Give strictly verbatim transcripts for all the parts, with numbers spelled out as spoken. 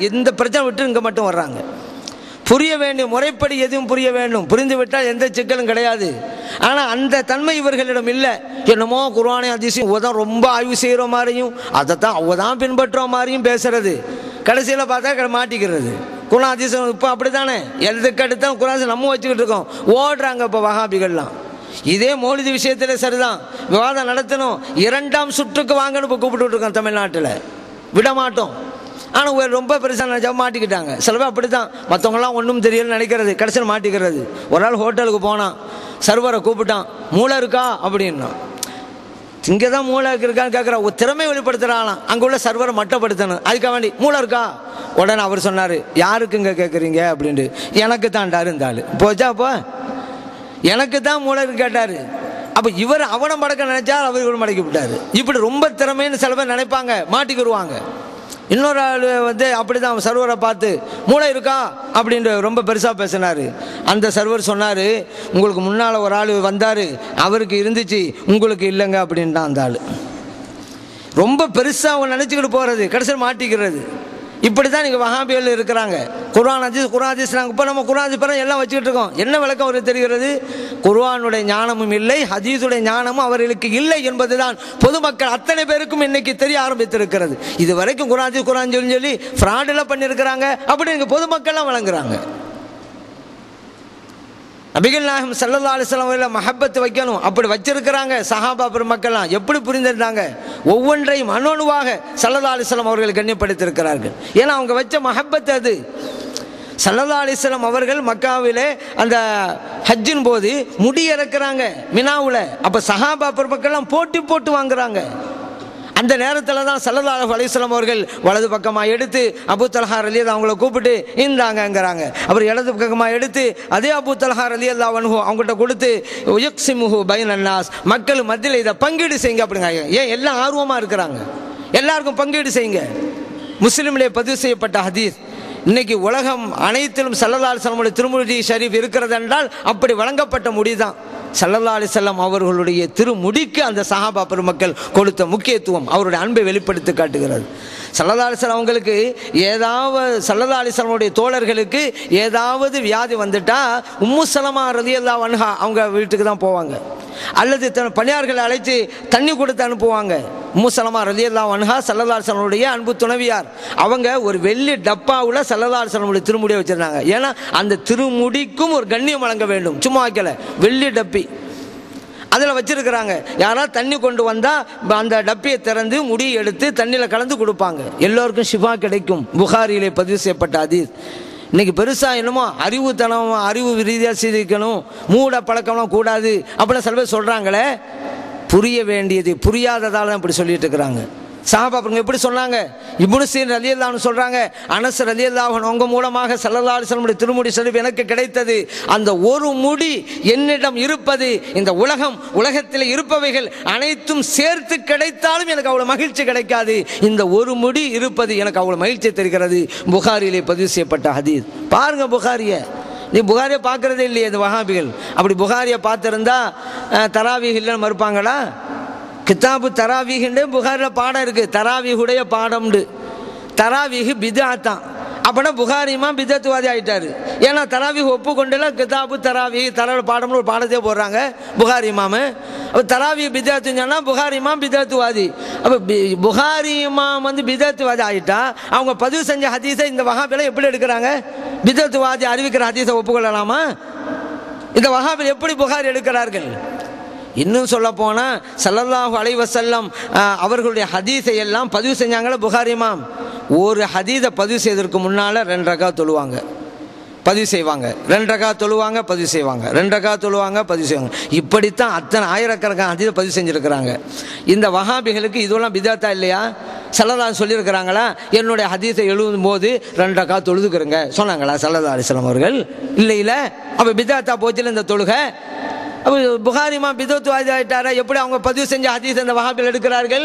இந்த பிரச்சனை விட்டு இங்கே மட்டும் வர்றாங்க. புரிய வேண்டும், முறைப்படி எதுவும் புரிய வேண்டும், புரிந்து விட்டால் எந்த சிக்கலும் கிடையாது. ஆனால் அந்த தன்மை இவர்களிடம் இல்லை. என்னமோ குர்ஆனை ஹதீஸையும் தான் ரொம்ப ஆய்வு செய்கிற மாதிரியும் அதைத்தான் அவங்க தான் பின்பற்றுற மாதிரியும் பேசுறது, கடைசியில் பார்த்தா மாட்டிக்கிறது. குர்ஆன் ஹதீஸ் இப்போ அப்படி தானே, எதுக்கு அடுத்தான் குர்ஆன் நம்ம வச்சுக்கிட்டு இருக்கோம், ஓடுறாங்க இப்போ வஹாபிகள்லாம். இதே மௌலிது விஷயத்தில் சரிதான், விவாதம் நடத்தணும், இரண்டாம் சுற்றுக்கு வாங்கன்னு இப்போ கூப்பிட்டு இருக்கோம் தமிழ்நாட்டில், விட மாட்டோம். ஆனால் ஒரு ரொம்ப பெருசாக நினச்சா மாட்டிக்கிட்டாங்க. சில பேர் அப்படி தான், மற்றவங்களாம் ஒன்றும் தெரியலன்னு நினைக்கிறது, கடைசியில் மாட்டிக்கிறது. ஒரு நாள் ஹோட்டலுக்கு போனான், சர்வரை கூப்பிட்டான், மூளை இருக்கா அப்படின்னா. இங்கே தான் மூளை இருக்கான்னு கேட்குறா, ஒரு திறமை வெளிப்படுத்துகிறாங்களாம். அங்கே உள்ள சர்வரை மட்டப்படுத்தணும், அதுக்காக வேண்டி மூளை இருக்கா. உடனே அவர் சொன்னார், யாருக்குங்க கேட்குறீங்க அப்படின்ட்டு. எனக்கு தான்டாரு இருந்தாள். போச்சா அப்போ எனக்கு தான் மூளை கேட்டார். அப்போ இவர் அவனை மடக்க நினைச்சா அவர் இவர் மடக்கி விட்டார். இப்படி ரொம்ப திறமைன்னு சில பேர் நினைப்பாங்க, மாட்டிக்கிடுவாங்க. இன்னொரு ஆள் வந்து அப்படி தான் சர்வரை பார்த்து மூளை இருக்கா அப்படின்ட்டு ரொம்ப பெருசாக பேசினார். அந்த சர்வர் சொன்னார், உங்களுக்கு முன்னால் ஒரு ஆள் வந்தார், அவருக்கு இருந்துச்சு, உங்களுக்கு இல்லைங்க அப்படின்ட்டான் அந்த ஆள். ரொம்ப பெருசாக அவங்க நினச்சிக்கிட்டு போகிறது, கடைசியில் மாட்டிக்கிறது. இப்படி தான் நீங்கள் வஹாபிகள் இருக்கிறாங்க. குர்ஆன் ஹதீஸ் குர்ஆன் ஹதீஸ் நாங்கள் இப்போ நம்ம குர்ஆன் ஹதீஸ் எல்லாம் வச்சுக்கிட்டு இருக்கோம். என்ன விளக்கம் அவருக்கு தெரிகிறது? குர்ஆனுடைய ஞானமும் இல்லை, ஹதீஸுடைய ஞானமும் அவர்களுக்கு இல்லை என்பதுதான் பொதுமக்கள் அத்தனை பேருக்கும் இன்னைக்கு தெரிய ஆரம்பித்திருக்கிறது. இது வரைக்கும் குர்ஆன் ஹதீஸ் குர்ஆன் சொல்லி சொல்லி ஃப்ராடெல்லாம் பண்ணியிருக்கிறாங்க, அப்படி நீங்கள் பொதுமக்கள்லாம் வழங்குறாங்க. நபிகள் நாயகம் ஸல்லல்லாஹு அலைஹி வஸல்லம் அவர்களை மஹப்பத் வைக்கணும், அப்படி வச்சிருக்கிறாங்க. சஹாபா பெருமக்கள்லாம் எப்படி புரிந்திருந்தாங்க, ஒவ்வொன்றையும் அணுவாக ஸல்லல்லாஹு அலைஹி வஸல்லம் அவர்கள் கண்ணியப்படுத்தியிருக்கிறார்கள். ஏன்னா அவங்க வச்ச மஹப்பத் அது. ஸல்லல்லாஹு அலைஹி வஸல்லம் அவர்கள் மக்காவிலே அந்த ஹஜ்ஜின் போது முடி இறக்குறாங்க மினாவில். அப்போ சஹாபா பெருமக்கள்லாம் போட்டி போட்டு வாங்குறாங்க. அந்த நேரத்தில் தான் ஸல்லல்லாஹு அலைஹி வஸல்லம் அவர்கள் வலது பக்கமாக எடுத்து அபூ தல்ஹா ரலியல்லாஹு அவங்கள கூப்பிட்டு இந்தாங்கங்கிறாங்க. அப்புறம் இடது பக்கமாக எடுத்து அதே அபூ தல்ஹா ரலியல்லாஹு அன்ஹு அவங்கள்ட்ட கொடுத்து யுக்ஸிமுஹு பைனன் நாஸ், மக்கள் மத்தியில் இதை பங்கீடு செய்யுங்க அப்படிங்க. ஏன் எல்லாம் ஆர்வமாக இருக்கிறாங்க, எல்லாருக்கும் பங்கீடு செய்யுங்க. முஸ்லிமிலே பதிவு செய்யப்பட்ட ஹதீஸ். இன்னைக்கு உலகம் அனைத்திலும் ஸல்லல்லாஹு அலைஹி வஸல்லம் திருமுடி ஷரீஃப் இருக்கிறது என்றால் அப்படி வழங்கப்பட்ட முடிதான். ஸல்லல்லாஹு அலைஹி வஸல்லம் அவர்களுடைய திருமுடிக்கு அந்த சஹாபா பெருமக்கள் கொடுத்த முக்கியத்துவம் அவருடைய அன்பை வெளிப்படுத்தி காட்டுகிறது. ஸல்லல்லாஹு அலைஹி வஸல்லம் அவங்களுக்கு ஏதாவது ஸல்லல்லாஹு அலைஹி வஸல்லம் தோழர்களுக்கு ஏதாவது வியாதி வந்துட்டா உம்மு சலமா ரலியல்லாஹு அன்ஹா அவங்க வீட்டுக்கு தான் போவாங்க, அல்லது தன் பணியார்களை அழைத்து தண்ணி கொடுத்து அனுப்புவாங்க. உம்மு சலமா ரலியல்லாஹு அன்ஹா ஸல்லல்லாஹு அலைஹி வஸல்லம் அன்பு துணைவியார். அவங்க ஒரு வெள்ளி டப்பாவில் ஸல்லல்லாஹு அலைஹி வஸல்லம் திருமுடியை வச்சிருந்தாங்க. ஏன்னா அந்த திருமுடிக்கும் ஒரு கண்ணியம் வழங்க வேண்டும், சும்மா வைக்கல, வெள்ளி டப்பி அதில் வச்சிருக்கிறாங்க. யாராவது தண்ணி கொண்டு வந்தால் அந்த டப்பியை திறந்து முடியை எடுத்து தண்ணியில் கலந்து கொடுப்பாங்க, எல்லோருக்கும் ஷிஃபா கிடைக்கும். புகாரியிலே பதிவு செய்யப்பட்ட ஹதீஸ். இன்னைக்கு பெருசாக என்னமோ அறிவுத்தனம், அறிவு ரீதியாக சிந்திக்கணும், மூட பழக்கம்லாம் கூடாது அப்படிலாம் சில பேர் சொல்கிறாங்களே. புரிய வேண்டியது புரியாததால் தான் இப்படி சொல்லிட்டு இருக்கிறாங்க. சஹாபா எப்படி சொன்னாங்க? இப்னு சீன் ரலியல்லாஹு அன்ஹு சொல்றாங்க, அனஸ் ரலியல்லாஹு அன்ஹு உங்க மூலமாக ஸல்லல்லாஹு அலைஹி வஸல்லம் திருமுடி ஷரீஃப் எனக்கு கிடைத்தது. அந்த ஒரு முடி என்னிடம் இருப்பது, இந்த உலகம் உலகத்தில் இருப்பவைகள் அனைத்தும் சேர்த்து கிடைத்தாலும் எனக்கு அவ்வளவு மகிழ்ச்சி கிடைக்காது. இந்த ஒரு முடி இருப்பது எனக்கு அவ்வளவு மகிழ்ச்சி தெரிகிறது. புகாரியிலே பதிவு செய்யப்பட்ட ஹதீஸ். பாருங்க புகாரியை, நீ புகாரியை பார்க்கறதே இல்லையே இந்த வஹாபிகள். அப்படி புகாரியை பார்த்துருந்தா தராவீஹ் இல்லைன்னு மறுப்பாங்களா? கிதாபு தராவீஹுண்டே புகாரில் பாடம் இருக்குது, தராவீஹுடைய பாடம்ண்டு. தராவீஹு பித்அத்தான். அப்படின்னா புகாரிமா பிதத்துவாதி ஆகிட்டாரு. ஏன்னா தராவீஹ் ஒப்புக்கொண்டுல கிதாபு தராவீஹ் தர பாடம்னு ஒரு பாடத்தையே போடுறாங்க புகாரி இமாமு. அப்போ தராவீஹ் பிதத்துன்னு சொன்னால் புகாரி இமாம் பிதத்துவாதி. அப்போ புகாரி இமாம் வந்து பிதத்துவாதி ஆகிட்டா அவங்க பதிவு செஞ்ச ஹதீஸை இந்த வஹாபில எப்படி எடுக்கிறாங்க? பிதத்துவாதி அறிவிக்கிற ஹதீஸை ஒப்புக்கொள்ளலாமா? இந்த வஹாபில் எப்படி புகாரி எடுக்கிறார்கள்? இன்னும் சொல்ல போனால் ஸல்லல்லாஹு அலைஹிவஸல்லம் அவர்களுடைய ஹதீஸை எல்லாம் பதிவு செஞ்சாங்களே புகாரி இமாம். ஒரு ஹதீஸை பதிவு செய்வதற்கு முன்னால் ரெண்டு ரக்காத் தொழுவாங்க, பதிவு செய்வாங்க, ரெண்டு ரக்காத் தொழுவாங்க, பதிவு செய்வாங்க, ரெண்டு ரக்காத் தொழுவாங்க, பதிவு செய்வாங்க. இப்படித்தான் அத்தனை ஆயிரக்கணக்கான ஹதீஸை பதிவு செஞ்சுருக்கிறாங்க. இந்த வஹாபிகளுக்கு இதெல்லாம் பிதாத்தா இல்லையா? ஸல்லல்லாஹு சொல்லியிருக்கிறாங்களா? என்னுடைய ஹதீஸை எழுதும் போது ரெண்டு ரக்காத் தொழுதுக்கிறங்க சொன்னாங்களா ஸல்லல்லாஹு அலைஹி வஸல்லம் அவர்கள்? இல்லை இல்லை. அப்போ பிதாத்தா போச்சில் இந்த தொழுகை. அப்போ புகாரிமா பிதத்துவாதி ஆகிட்டாரா? எப்படி அவங்க பதிவு செஞ்ச ஹதீஸ் இந்த வஹாபில் எடுக்கிறார்கள்?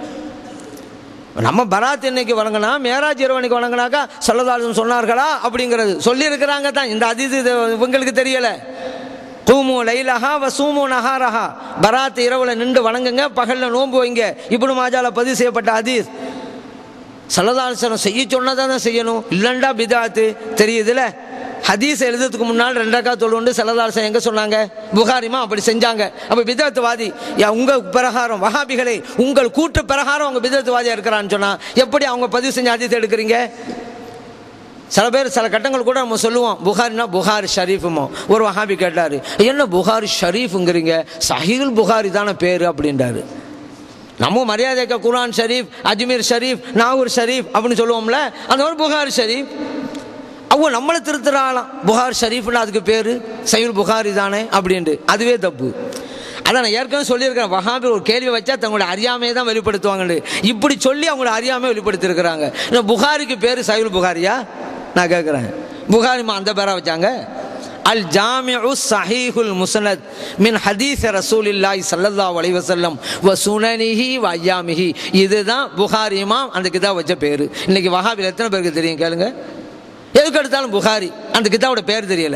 நம்ம பராத் இன்னைக்கு வழங்கினா மேராஜ் இரவனுக்கு வழங்கினாக்கா ஸல்லல்லாஹு அலைஹி வஸல்லம் சொன்னார்களா அப்படிங்கிறது சொல்லி இருக்கிறாங்க தான். இந்த ஹதீஸ் இவங்களுக்கு தெரியல. கூமு லைலஹா வசூமு நஹாரஹா, பராத் இரவுல நின்று வணங்குங்க, பகல்ல நோன்பு வைங்க. இப்னு மாஜால பதிவு செய்யப்பட்ட ஹதீஸ். ஸல்லல்லாஹு அலைஹி வஸல்லம் செய்ய சொன்னதை தான் செய்யணும், இல்லைண்டா பிதாத்து தெரியுதுல. ஹதீஸ் எழுதுறதுக்கு முன்னால் ரெண்டு ரக்காத் தொழுவுண்டு ஸல்லல்லாஹு அலைஹி வஸல்லம் எங்கே சொன்னாங்க? புகாரிமா அப்படி செஞ்சாங்க. அப்போ பிதாத்துவாதி உங்கள் பிரகாரம் வஹாபிகளே உங்கள் கூட்டு பிரகாரம் அவங்க பிதாத்துவாதியாக இருக்கிறான்னு சொன்னால் எப்படி அவங்க பதிவு செஞ்ச ஹதீஸ் எடுக்கிறீங்க? சில பேர் சில கட்டங்கள் கூட நம்ம சொல்லுவோம் புகாரினா புகாரி ஷரீஃபுமோ. ஒரு வஹாபி கேட்டார், என்ன புகாரி ஷரீஃபுங்கிறீங்க, சஹீஹுல் புகாரி தானே பேர் அப்படின்றாரு. நம்ம மரியாதைக்க குர்ஆன் ஷரீஃப், அஜ்மீர் ஷரீஃப், நாகூர் ஷரீஃப் அப்படின்னு சொல்லுவோம்ல, அந்த மாதிரி புகாரி ஷரீஃப். அவங்க நம்மளை திருத்துறாங்களாம், புகார் ஷரீஃப்னு அதுக்கு பேர் சஹீஹுல் புகாரி தானே அப்படின்ட்டு. அதுவே தப்பு. அதான் நான் ஏற்கனவே சொல்லியிருக்கிறேன், வஹாபி ஒரு கேள்வி வச்சா தங்களோட அறியாமையை தான் வெளிப்படுத்துவாங்கன்னு. இப்படி சொல்லி அவங்களோட அறியாமையை வெளிப்படுத்திருக்கிறாங்க. புகாரிக்கு பேர் சஹீஹுல் புகாரியா? நான் கேட்குறேன், புகாரிமா அந்த பேரா வச்சாங்க? அல் ஜாமிஉ ஸஹீஹுல் முஸ்னத் மின் ஹதீஸ் ரசூலில்லாஹி ஸல்லல்லாஹு அலைஹி வஸல்லம் வ சுனனிஹி வ அய்யாமிஹி. இதுதான் புகாரி இமாம் அந்த கிதாப் வச்ச பேர். இன்னைக்கு வஹாபியில் எத்தனை பேருக்கு தெரியும் கேளுங்க? எதுக்கு எடுத்தாலும் புகாரி, அந்த கிதாபோட பேர் தெரியல.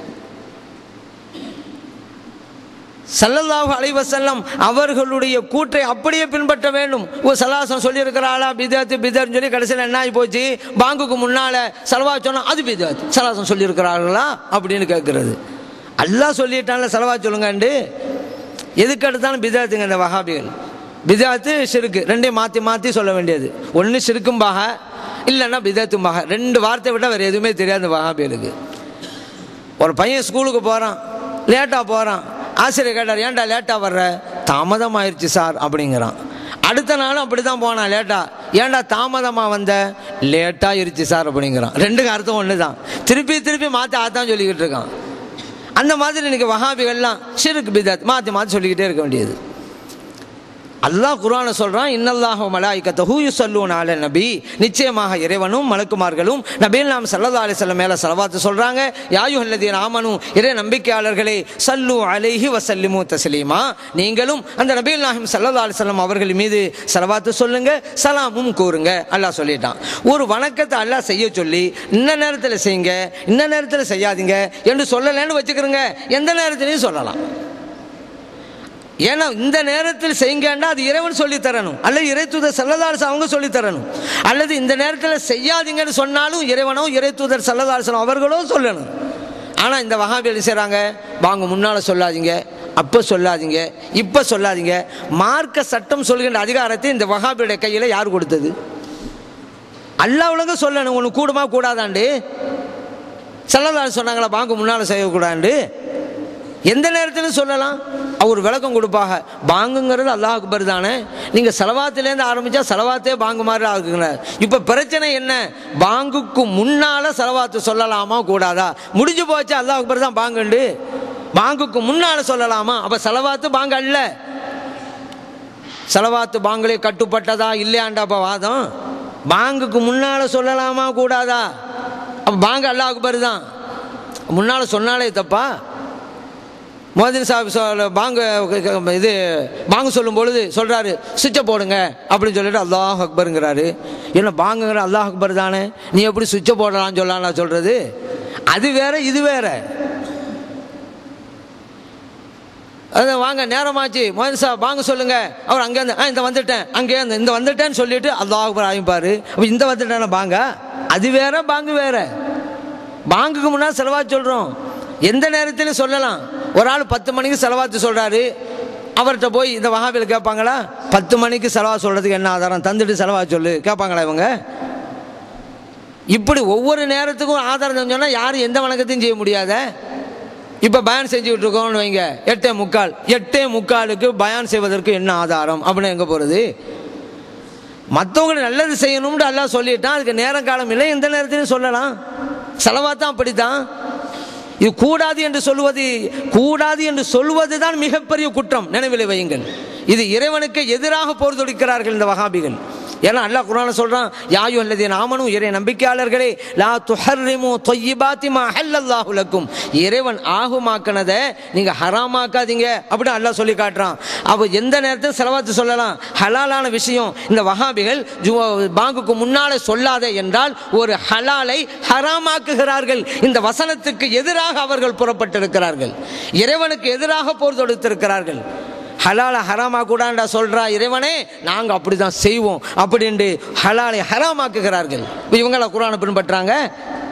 ஸல்லல்லாஹு அலைஹி வஸல்லம் அவர்களுடைய கூற்றை அப்படியே பின்பற்ற வேண்டும். ஒரு சலாசம் சொல்லியிருக்கிறாளா பிதாத்து பிதாத்துன்னு சொல்லி கடைசியில் என்ன ஆகி போச்சு, பாங்குக்கு முன்னால சலவாத் சொன்னா அது பிதாத்து, சலாசம் சொல்லியிருக்கிறார்களா அப்படின்னு கேட்கறது. அல்லாஹ் சொல்லிட்டான்ல சலவாத் சொல்லுங்கண்டு, எதுக்கு எடுத்தாலும் பிதாத்துங்க இந்த வஹாபிகள். பிதாத்து ஷிர்க்கு ரெண்டையும் மாற்றி மாற்றி சொல்ல வேண்டியது. ஒன்று ஷிர்க்கும்பாக இல்லைன்னா பிதாத்தும்பாக, ரெண்டு வார்த்தை விட்டால் வேறு எதுவுமே தெரியாது வஹாபிகளுக்கு. ஒரு பையன் ஸ்கூலுக்கு போகிறான், லேட்டாக போகிறான், ஆசிரியர் கேட்டார் ஏன்டா லேட்டாக வர்ற? தாமதம் ஆயிடுச்சு சார் அப்படிங்கிறான். அடுத்த நாளும் அப்படி தான் போனான் லேட்டா, ஏன்டா தாமதமாக வந்த? லேட்டாக ஆயிடுச்சு சார் அப்படிங்கிறான். ரெண்டுக்கும் அர்த்தம் ஒன்று தான், திருப்பி திருப்பி மாற்றி ஆத்தான் சொல்லிக்கிட்டு இருக்கான். அந்த மாதிரி இன்னைக்கு வஹாபிகள்லாம் ஷிர்க் பிதாத் மாற்றி மாற்றி சொல்லிக்கிட்டே இருக்க வேண்டியது. அல்லாஹ் குர்ஆனை சொல்றான், இன்னல்லாஹு வ மலாயிகத்துஹு யுஸல்லூன அலன் நபி, நிச்சயமாக இறைவனும் மலக்குமார்களும் நபிகள் நாம் ஸல்லல்லாஹு அலைஹி வஸல்லம் மேல ஸலவாத் சொல்றாங்க. யா அய்யுஹல்லதீன ஆமனு, இறை நம்பிக்கையாளர்களே, ஸல்லு அலைஹி வஸல்லிமு தஸ்லீமா, நீங்களும் அந்த நபிகள் நாயகம் ஸல்லல்லாஹு அலைஹி வஸல்லம் அவர்கள் மீது ஸலவாத் சொல்லுங்க, சலாமும் கூறுங்க. அல்லாஹ் சொல்லிட்டான். ஒரு வணக்கத்தை அல்லாஹ் செய்ய சொல்லி இந்த நேரத்தில் செய்யுங்க, இந்த நேரத்தில் செய்யாதீங்க என்று சொல்லலன்னு வச்சுக்கிறோங்க, எந்த நேரத்திலையும் சொல்லலாம். ஏன்னா இந்த நேரத்தில் செய்யுங்கன்னா அது இறைவன் சொல்லி தரணும், அல்லது இறை தூதர் ஸல்லல்லாஹு அலைஹி வஸல்லம் அவங்க சொல்லி தரணும். அல்லது இந்த நேரத்தில் செய்யாதீங்கன்னு சொன்னாலும் இறைவனோ இறை தூதர் ஸல்லல்லாஹு அலைஹி வஸல்லம் அவர்களோ சொல்லணும். ஆனால் இந்த வஹாபி என்ன செய்கிறாங்க, வாங்க முன்னால் சொல்லாதீங்க, அப்போ சொல்லாதீங்க, இப்போ சொல்லாதீங்க. மார்க்க சட்டம் சொல்கின்ற அதிகாரத்தை இந்த வஹாபியுடைய கையில் யார் கொடுத்தது? அல்லாஹ் உலக சொல்லணும். ஒன்று கூடுமா கூடாதாண்டு ஸல்லல்லாஹு அலைஹி சொன்னாங்களா வாங்க முன்னால் செய்யக்கூடாது? எந்த நேரத்திலும் சொல்லலாம். அவர் விளக்கம் கொடுப்பாங்க, பாங்குங்கிறது அல்லாஹ் அக்பர் தானே, நீங்கள் செலவாத்திலேருந்து ஆரம்பித்தா செலவாத்தே பாங்கு மாதிரி ஆகுங்க. இப்போ பிரச்சனை என்ன, பாங்குக்கு முன்னால் செலவாத்து சொல்லலாமா கூடாதா? முடிஞ்சு போச்சு, அல்லாஹ் அக்பர் தான் பாங்குண்டு, பாங்குக்கு முன்னால் சொல்லலாமா? அப்போ செலவாத்து பாங்கு அல்ல. செலவாத்து பாங்களே கட்டுப்பட்டதா இல்லையாண்டா அப்போ வாதம். பாங்குக்கு முன்னால் சொல்லலாமா கூடாதா? அப்போ பாங்கு அல்லாஹ் அக்பர் தான், முன்னால் சொன்னாலே தப்பா? மோதின் சாஹிப் சொல் பாங்கு இது பாங்கு சொல்லும் பொழுது சொல்கிறாரு சுவிட்சை போடுங்க அப்படின்னு சொல்லிட்டு அல்லாஹ் அக்பருங்கிறாரு. என்ன பாங்குங்கிற அல்லாஹ் அக்பர் தானே, நீ எப்படி சுவிட்சை போடலான்னு சொல்லலாம் சொல்கிறது? அது வேற இது வேற. அது வாங்க நேரமாச்சு மோதின் சாஹிப் பாங்கு சொல்லுங்க, அவர் அங்கேருந்து ஆ இந்த வந்துட்டேன், அங்கேருந்து இந்த வந்துட்டேன்னு சொல்லிட்டு அல்லாஹ் அக்பர் ஆகிப்பார். அப்போ இந்த வந்துட்டேன்னா பாங்கா? அது வேற பாங்கு வேற. பாங்குக்கு முன்னாடி செலவாத்து சொல்கிறோம், எந்த நேரத்திலும் சொல்லலாம். ஒரு ஆள் பத்து மணிக்கு செலவாத்து சொல்கிறாரு, அவர்கிட்ட போய் இந்த வஹாபியில் கேட்பாங்களா? பத்து மணிக்கு செலவாத்து சொல்கிறதுக்கு என்ன ஆதாரம், தந்துட்டு செலவாத்து சொல்லு கேட்பாங்களா இவங்க? இப்படி ஒவ்வொரு நேரத்துக்கும் ஆதாரம் சொன்னால் யாரும் எந்த வணக்கத்தையும் செய்ய முடியாத. இப்போ பயான் செஞ்சுக்கிட்டு இருக்கோம்னு வைங்க, எட்டே முக்கால் எட்டே முக்காலுக்கு பயான் செய்வதற்கு என்ன ஆதாரம் அப்படின்னு எங்கே போகிறது? மற்றவங்களை நல்லது செய்யணும்னு அல்லாஹ் சொல்லிட்டான், அதுக்கு நேரம் காலம் இல்லை, எந்த நேரத்திலையும் சொல்லலாம். செலவாத்தான் அப்படித்தான். இது கூடாது என்று சொல்வது கூடாது என்று சொல்வது தான் மிகப்பெரிய குற்றம், நினைவில் வையுங்கள். இது இறைவனுக்கு எதிராக போர் தொடுக்கிறார்கள் இந்த வஹாபிகள். ஏன்னா அல்லாஹ் குர்ஆன்ல சொல்றான், யா அய்யுஹல்லதீன ஆமனு, இறை நம்பிக்கையாளர்களே, லா துஹர்ரிமு தொய்யிபாத்தி மா அஹல்லல்லாஹு லக்கும், இறைவன் ஆகுமாக்கினதை நீங்க ஹராமாக்காதீங்க அப்படின்னு அல்லாஹ் சொல்லி காட்டுறான். அப்போ எந்த நேரத்தில் செலவாத்து சொல்லலாம், ஹலாலான விஷயம். இந்த வஹாபிகள் பாங்குக்கு முன்னாலே சொல்லாதே என்றால் ஒரு ஹலாலை ஹராமாக்குகிறார்கள். இந்த வசனத்துக்கு எதிராக அவர்கள் புறப்பட்டிருக்கிறார்கள், இறைவனுக்கு எதிராக போர் தொடுத்திருக்கிறார்கள். ஹலாலை ஹராமா கூடாண்டா சொல்றா இறைவனே, நாங்கள் அப்படி தான் செய்வோம் அப்படின்ட்டு ஹலாலை ஹராமாக்குகிறார்கள். இவங்கள குர்ஆனை பின்பற்றாங்க.